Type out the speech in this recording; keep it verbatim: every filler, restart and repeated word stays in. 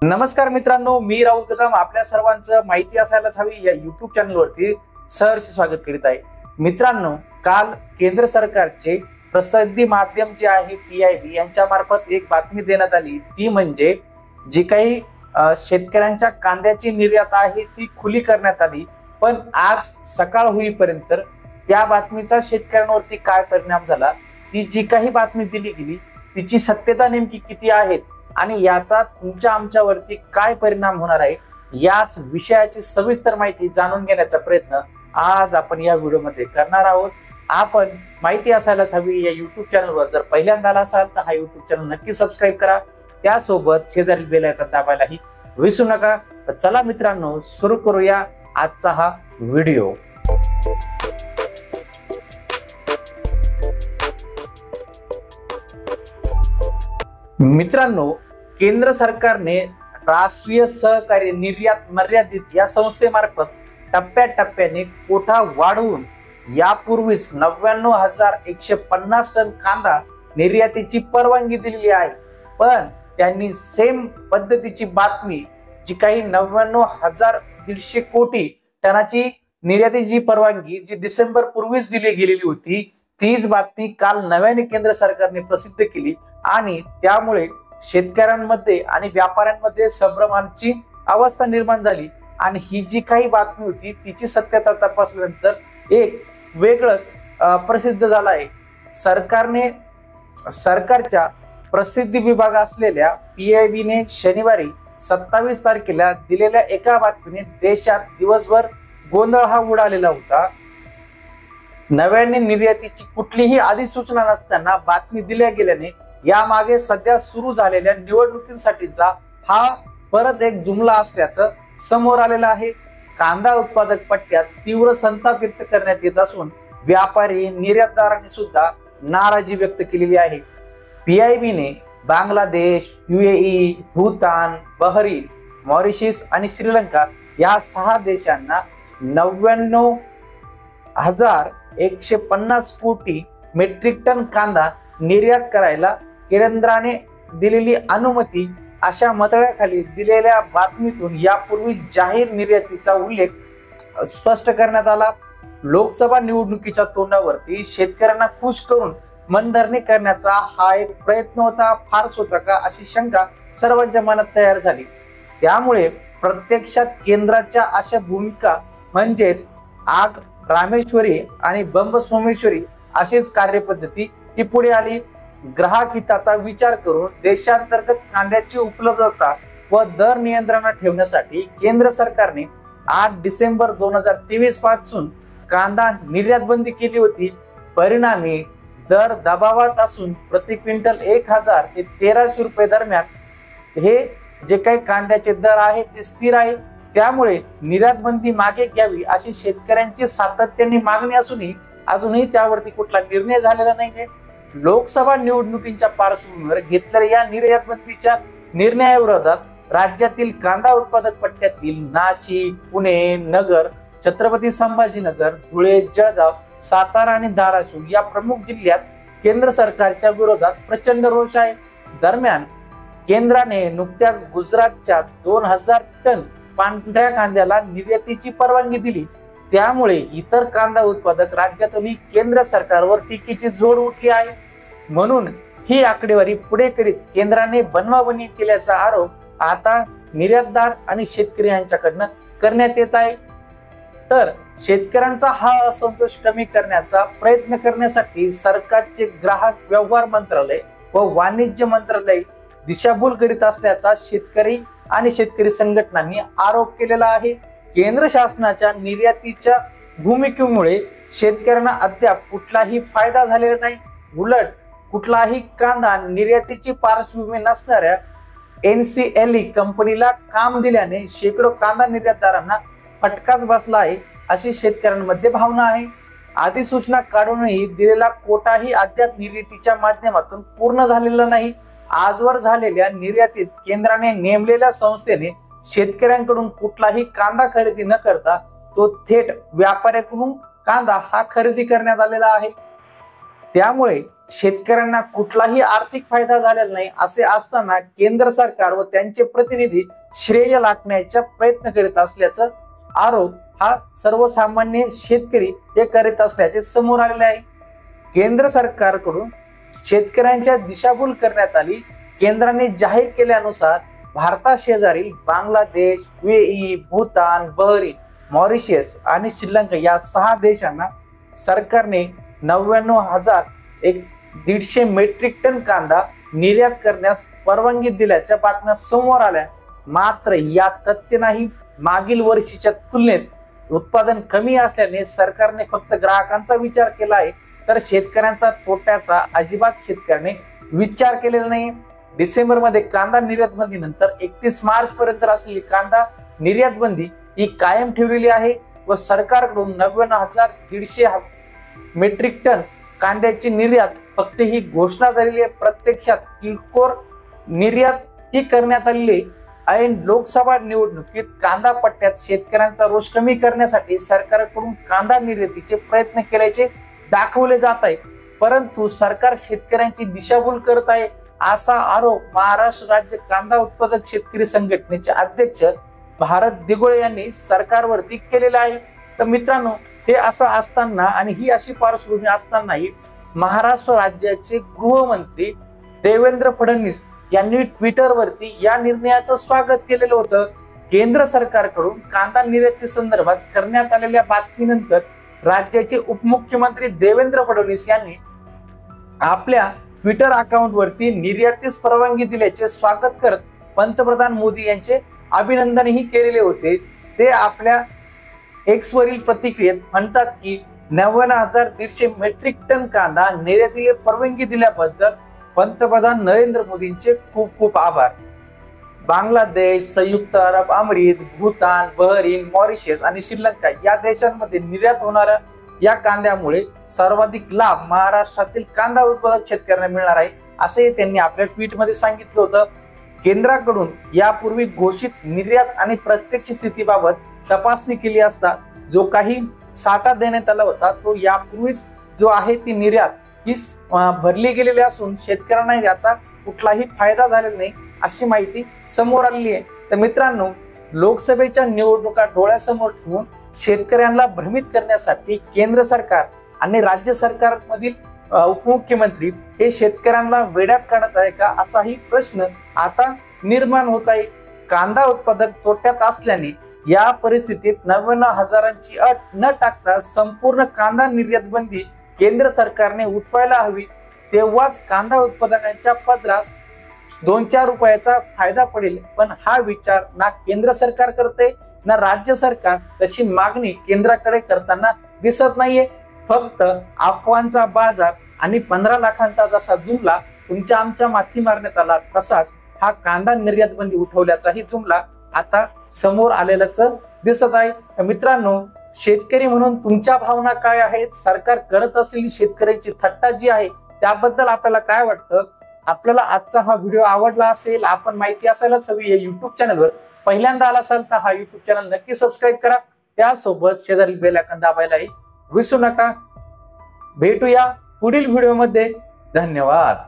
नमस्कार मित्रांनो, मी राहुल कदम आपल्या सर्वांचं माहिती असायलाच हवी या युट्यूब चॅनलवरती सहर्ष स्वागत करीत आहे। मित्रांनो, काल केंद्र सरकारचे प्रसिद्धी माध्यम जे आहे पी आय बी यांच्या मार्फत एक बातमी देण्यात आली, ती म्हणजे जी काही शेतकऱ्यांच्या कांद्याची निर्यात आहे ती खुली करण्यात आली। पण आज सकाळ होईपर्यंत त्या बातमीचा शेतकऱ्यांवरती काय परिणाम झाला, ती जी काही बातमी दिली गेली तिची सत्यता नेमकी किती आहे आणि याचा तुमच्या आमच्यावरती काय परिणाम होणार आहे, याच विषयाची सविस्तर माहिती जाणून घेण्याचा प्रयत्न आज आपण या व्हिडिओमध्ये करणार आहोत। आपण माहिती असायलाच हवी या युट्यूब चॅनलवर जर पहिल्यांदा आला असाल तर हा युट्यूब चॅनल नक्की सबस्क्राईब करा, त्यासोबत शेजारील बेल आयकॉन दाबायलाही विसरू नका। तर चला मित्रांनो, सुरू करूया आजचा हा व्हिडिओ। मित्रांनो, केंद्र सरकारने राष्ट्रीय सहकारी निर्यात मर्यादित या संस्थेमार्फत टप्प्याटप्प्याने कोटा वाढवून यापूर्वीच नव्याण्णव हजार एकशे पन्नास टन कांदा निर्यातीची परवानगी दिलेली आहे। पण त्यांनी सेम पद्धतीची बातमी जी काही नव्याण्णव हजार दीडशे कोटी टनाची निर्यातीची परवानगी जी डिसेंबर पूर्वीच दिली गेलेली होती, तीच बातमी काल नव्याने केंद्र सरकारने प्रसिद्ध केली आणि त्यामुळे शेतकऱ्यांमध्ये आणि व्यापाऱ्यांमध्ये संभ्रमाची अवस्था निर्माण झाली। आणि ही जी काही बातमी होती तिची सत्यता तपासल्यानंतर एक वेगळंच प्रसिद्ध झालं आहे। सरकारने सरकारच्या प्रसिद्धी विभाग असलेल्या पी आय बी ने शनिवारी सत्तावीस तारखेला दिलेल्या एका बातमीने देशात दिवसभर गोंधळ हा उडालेला होता। नव्याने निर्यातीची कुठलीही अधिसूचना नसताना बातमी दिल्या गेल्याने यामागे सध्या सुरू झालेल्या निवडणुकीसाठीचा हा परत एक जुमला असल्याचं समोर आलेलं आहे। कांदा उत्पादक पट्ट्यात तीव्र संताप व्यक्त करण्यात येत असून व्यापारी निर्यातदारांनी सुद्धा नाराजी व्यक्त केलेली आहे। पी आय बी ने Bangladesh, U A E, Bhutan, Bahrain, Mauritius आणि श्रीलंका या सहा देशांना नव्याण्णव हजार एकशे पन्नास कोटी मेट्रिक टन कांदा निर्यात करायला केंद्राने दिलेली अनुमती अशा मतळ्याखाली दिलेल्या बातमीतून यापूर्वी जाहीर निर्यातीचा उल्लेख स्पष्ट करण्यात आला। लोकसभा निवडणुकीच्या तोंडावरती शेतकऱ्यांना खुश करून मनधरणी करण्याचा हा एक प्रयत्न होता, फारच होता का अशी शंका सर्वांच्या मनात तयार झाली। त्यामुळे प्रत्यक्षात केंद्राच्या अशा भूमिका म्हणजेच आग रामेश्वरी आणि बंब सोमेश्वरी अशीच कार्यपद्धती ही पुढे आली। ग्राहक हिताचा विचार करून देशांतर्गत कांद्याची उपलब्धता व दर नियंत्रणात ठेवण्यासाठी केंद्र सरकारने आठ डिसेंबर दोन हजार तेवीस पासून कांदा निर्यात बंदी केली होती। परिणामी दर दबावात असून प्रति क्विंटल एक हजार ते तेराशे रुपये दरम्यान हे जे काही कांद्याचे दर आहेत ते स्थिर आहे। त्यामुळे निर्यात बंदी मागे घ्यावी अशी शेतकऱ्यांची सातत्याने मागणी असूनही अजूनही त्यावरती कुठला निर्णय झालेला नाहीये। लोकसभा निवडणुकीच्या पार्श्वभूमीवर घेतलेल्या या निर्यात बंदीच्या निर्णयाविरोधात राज्यातील कांदा उत्पादक पट्ट्यातील नाशिक, पुणे, नगर, छत्रपती संभाजीनगर, धुळे, जळगाव, सातारा आणि धाराशिव या प्रमुख जिल्ह्यात केंद्र सरकारच्या विरोधात प्रचंड रोष आहे। दरम्यान केंद्राने नुकत्याच गुजरातच्या दोन हजार टन पांढऱ्या कांद्याला निर्यातीची परवानगी दिली। त्यामुळे इतर कांदा उत्पादक राज्यातूनही केंद्र सरकारवर टीकेची झोड उठली आहे। म्हणून ही आकडेवारी पुढे करीत केंद्राने बनवाबनवी केल्याचा आरोप आता निर्यातदार आणि शेतकरी यांच्याकडनं करण्यात येत आहे। तर शेतकऱ्यांचा हा असंतोष कमी करण्याचा प्रयत्न करण्यासाठी सरकारचे ग्राहक व्यवहार मंत्रालय व वाणिज्य मंत्रालय दिशाभूल करीत असल्याचा शेतकरी आणि शेतकरी संघटनांनी आरोप केलेला आहे। केंद्र शासनाच्या निर्यातीच्या भूमिकेमुळे शेतकऱ्यांना अद्याप कुठलाही फायदा झालेला नाही। उलट कुठलाही कांदा निर्यातीची पार्श्वभूमी नसणाऱ्या एन सी एल ई कंपनीला काम दिल्याने शेकडो कांदा निर्यातदारांना फटकाच बसला आहे अशी शेतकऱ्यांमध्ये भावना आहे। अधिसूचना काढूनही दिलेला कोटाही अद्याप निर्यातीच्या माध्यमातून पूर्ण झालेला नाही। आजवर झालेल्या निर्यातीत केंद्राने नेमलेल्या संस्थेने शेतकऱ्यांकडून कुठलाही कांदा खरेदी न करता तो थेट व्यापाऱ्याकडून कांदा हा खरेदी करण्यात आलेला आहे। त्यामुळे शेतकऱ्यांना कुठलाही आर्थिक फायदा झालेला नाही असे असताना केंद्र सरकार व त्यांचे प्रतिनिधी श्रेय लाटण्याचा प्रयत्न करीत असल्याचा आरोप हा सर्वसामान्य शेतकरी हे करीत असल्याचे समोर आलेले आहे। केंद्र सरकारकडून शेतकऱ्यांच्या दिशाभूल करण्यात आली। केंद्राने जाहीर केल्यानुसार भारता शेजारील Bangladesh, UAE, Bhutan, Bahrain, Mauritius आणि श्रीलंका या सहा देशांना सरकारने नव्याण्णव हजार एक दीडशे मेट्रिक टन कांदा निर्यात करण्यास परवानगी दिल्याच्या बातम्या समोर आल्या। मात्र या तथ्य नाही, मागील वर्षीच्या तुलनेत उत्पादन कमी असल्याने सरकारने फक्त ग्राहकांचा विचार केला आहे, तर शेतकऱ्यांचा तोट्याचा अजिबात शेतकऱ्याने विचार केलेला नाही। डिसेंबर मध्ये कांदा निर्यात बंदी नंतर एकतीस मार्च पर्यंत असलेली कांदा निर्यात बंदी ही कायम ठेवलेली आहे व सरकारकडून नव्याण्णव हजार दीडशे मेट्रिक टन कांद्याची निर्यात फक्त ही घोषणा झालेली आहे। प्रत्यक्षात किरकोळ निर्यात ही करण्यात आलेली। ऐन लोकसभा निवडणुकीत कांदा पट्ट्यात शेतकऱ्यांचा रोष कमी करण्यासाठी सरकारकडून कांदा निर्यातीचे प्रयत्न केल्याचे दाखवले जात आहे, परंतु सरकार शेतकऱ्यांची दिशाभूल करत आहे असा आरोप महाराष्ट्र राज्य कांदा उत्पादक शेतकरी संघटनेचे अध्यक्ष भारत दिघोळे यांनी सरकारवरती केलेला आहे। तर मित्रांनो, हे असं असताना आणि ही अशी पार्श्वभूमी असतानाही महाराष्ट्र राज्याचे गृहमंत्री देवेंद्र फडणवीस यांनी ट्विटरवरती या निर्णयाचं स्वागत केलेलं होतं। केंद्र सरकारकडून कांदा निर्याती संदर्भात करण्यात आलेल्या बातमीनंतर राज्याचे उपमुख्यमंत्री देवेंद्र फडणवीस यांनी आपल्या ट्विटर अकाउंट वरती निर्यातीस परवानगी दिल्याचे स्वागत करत पंतप्रधान मोदी यांचे अभिनंदनही केलेले होते। ते आपल्या एक्स वरील प्रतिक्रियेत म्हणतात की नव्याण्णव हजार दीडशे मेट्रिक टन कांदा निर्यातीला परवानगी दिल्याबद्दल पंतप्रधान नरेंद्र मोदींचे खूप खूप आभार। बांगलादेश, संयुक्त अरब अमिरात, भूतान, बहरीन, मॉरिशस आणि श्रीलंका या देशांमध्ये निर्यात होणाऱ्या या कांद्यामुळे सर्वाधिक लाभ महाराष्ट्रातील कांदा उत्पादक शेतकऱ्यांना मिळणार आहे असे त्यांनी आपल्या ट्विट मध्ये सांगितलं होतं। केंद्राकडून यापूर्वी घोषित निर्यात आणि प्रत्यक्ष स्थितीबाबत तपासणी केली असता जो काही साठा देण्यात आला होता तो यापूर्वीच जो आहे ती निर्यात ही भरली गेलेली असून शेतकऱ्यांना याचा कुठलाही फायदा झालेला नाही अशी माहिती समोर आलेली आहे। तर मित्रांनो, लोकसभेच्या निवडणुका डोळ्यासमोर ठेवून शेतकऱ्यांना भ्रमित करण्यासाठी केंद्र सरकार आणि राज्य सरकारमधील उपमुख्यमंत्री हे शेतकऱ्यांना वेड्यात काढत आहे का असाही प्रश्न आता निर्माण होत आहे। कांदा उत्पादक तोट्यात असल्याने या परिस्थितीत नव्याण्णव हजारांची अट न टाकता संपूर्ण कांदा निर्यात बंदी केंद्र सरकारने उठवायला हवी, तेव्हाच कांदा उत्पादकांच्या पदरात दोन चार रुपयाचा फायदा पडेल। पण हा विचार ना केंद्र सरकार करते ना राज्य सरकार तशी मागणी केंद्राकडे करताना दिसत नाहीये। फक्त अफवांचा बाजार आणि पंधरा लाखांचा जसा जुमला तुमच्या आमच्या माथी मारण्यात आला तसाच हा कांदा निर्यात बंदी उठवल्याचाही जुमला आता समोर आलेलाच दिसत आहे। मित्रांनो, शेतकरी म्हणून तुमच्या भावना काय आहेत? सरकार करत असलेली शेतकऱ्यांची थट्टा जी आहे त्याबद्दल आपल्याला काय वाटतं? आपल्याला आजचा हा व्हिडिओ आवडला असेल, आपण माहिती असायलाच हवी या युट्यूब चॅनलवर पहिल्यांदा आला असाल तर हा युट्यूब चॅनल नक्की सबस्क्राईब करा, त्यासोबत शेजारील बेल आयकॉन दाबायलाही विसरू नका। भेटूया पुढील व्हिडिओमध्ये। धन्यवाद।